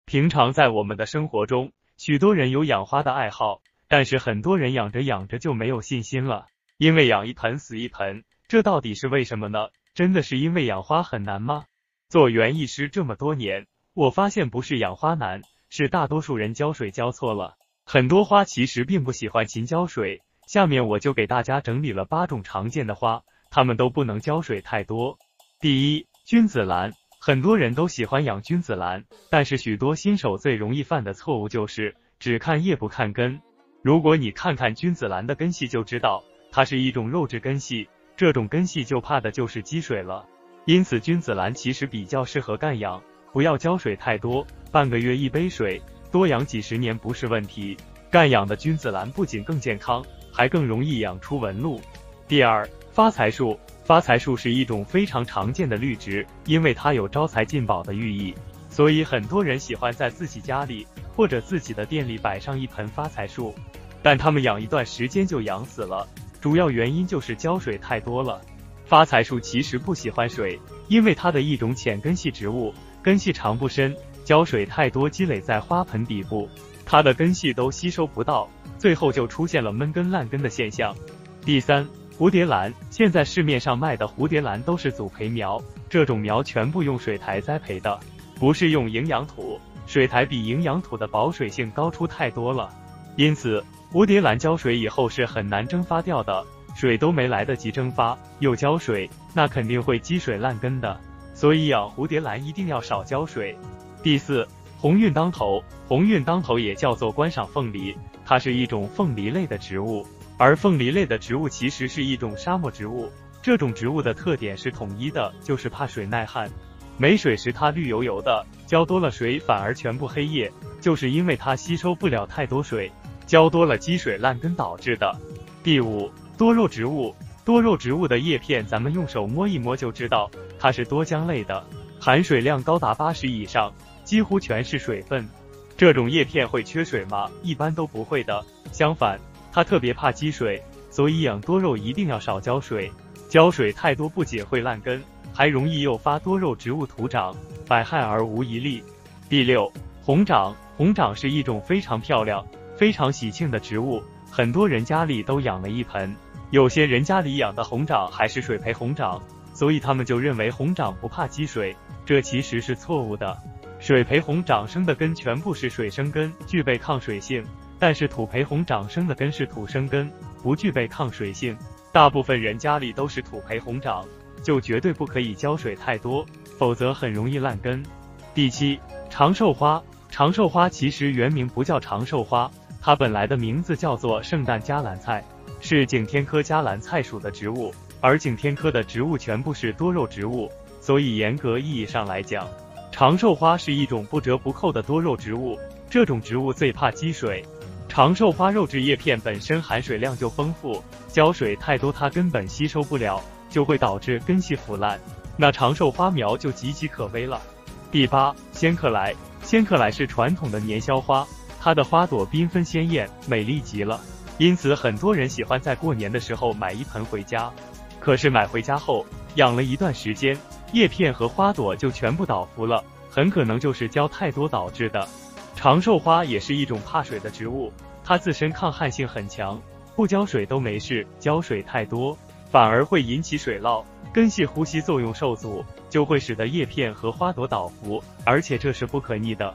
平常在我们的生活中，许多人有养花的爱好，但是很多人养着养着就没有信心了，因为养一盆死一盆，这到底是为什么呢？真的是因为养花很难吗？做园艺师这么多年，我发现不是养花难，是大多数人浇水浇错了。很多花其实并不喜欢勤浇水，下面我就给大家整理了8种常见的花，它们都不能浇水太多。第一，君子兰。很多人都喜欢养君子兰，但是许多新手最容易犯的错误就是只看叶不看根。如果你看看君子兰的根系就知道，它是一种肉质根系，这种根系就怕的就是积水了。因此君子兰其实比较适合干养，不要浇水太多，半个月1杯水，多养几十年不是问题。干养的君子兰不仅更健康，还更容易养出纹路。第二，发财树。发财树是一种非常常见的绿植，因为它有招财进宝的寓意，所以很多人喜欢在自己家里或者自己的店里摆上一盆发财树，但他们养一段时间就养死了，主要原因就是浇水太多了。发财树其实不喜欢水，因为它的一种浅根系植物，根系长不深，浇水太多积累在花盆底部，它的根系都吸收不到，最后就出现了闷根烂根的现象。第三，蝴蝶兰。现在市面上卖的蝴蝶兰都是组培苗，这种苗全部用水苔栽培的，不是用营养土，水苔比营养土的保水性高出太多了，因此蝴蝶兰浇水以后是很难蒸发掉的，水都没来得及蒸发，又浇水，那肯定会积水烂根的，所以养蝴蝶兰一定要少浇水。第四，鸿运当头。鸿运当头也叫做观赏凤梨，它是一种凤梨类的植物，而凤梨类的植物其实是一种沙漠植物，这种植物的特点是统一的，就是怕水耐旱，没水时它绿油油的，浇多了水反而全部黑叶，就是因为它吸收不了太多水，浇多了积水烂根导致的。第五，多肉植物。多肉植物的叶片咱们用手摸一摸就知道，它是多浆类的，含水量高达80以上，几乎全是水分。这种叶片会缺水吗？一般都不会的，相反它特别怕积水，所以养多肉一定要少浇水，浇水太多不仅会烂根，还容易诱发多肉植物徒长，百害而无一利。第六，红掌。红掌是一种非常漂亮、非常喜庆的植物，很多人家里都养了一盆，有些人家里养的红掌还是水培红掌，所以他们就认为红掌不怕积水，这其实是错误的。水培红掌生的根全部是水生根，具备抗水性，但是土培红掌生的根是土生根，不具备抗水性。大部分人家里都是土培红掌，就绝对不可以浇水太多，否则很容易烂根。第七，长寿花。长寿花其实原名不叫长寿花，它本来的名字叫做圣诞加兰菜，是景天科加兰菜属的植物，而景天科的植物全部是多肉植物，所以严格意义上来讲，长寿花是一种不折不扣的多肉植物，这种植物最怕积水。长寿花肉质叶片本身含水量就丰富，浇水太多它根本吸收不了，就会导致根系腐烂，那长寿花苗就岌岌可危了。第八，仙客来。仙客来是传统的年宵花，它的花朵缤纷鲜艳，美丽极了，因此很多人喜欢在过年的时候买一盆回家。可是买回家后养了一段时间，叶片和花朵就全部倒伏了，很可能就是浇太多导致的。长寿花也是一种怕水的植物，它自身抗旱性很强，不浇水都没事，浇水太多反而会引起水涝，根系呼吸作用受阻，就会使得叶片和花朵倒伏，而且这是不可逆的。